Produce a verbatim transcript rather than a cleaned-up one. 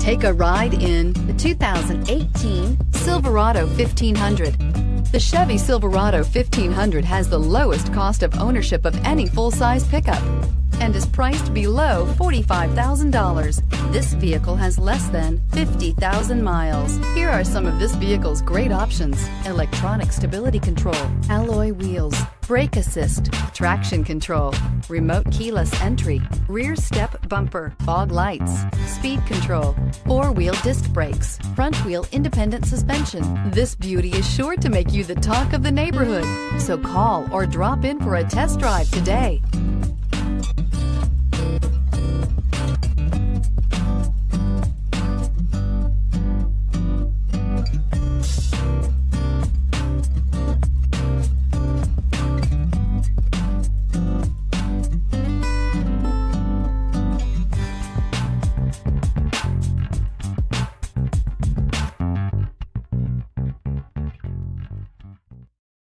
Take a ride in the two thousand eighteen Silverado fifteen hundred. The Chevy Silverado fifteen hundred has the lowest cost of ownership of any full-size pickup and is priced below forty-five thousand dollars. This vehicle has less than fifty thousand miles. Here are some of this vehicle's great options: electronic stability control, alloy wheels, brake assist, traction control, remote keyless entry, rear step bumper, fog lights, speed control, four-wheel disc brakes, front wheel independent suspension. This beauty is sure to make you the talk of the neighborhood. So call or drop in for a test drive today.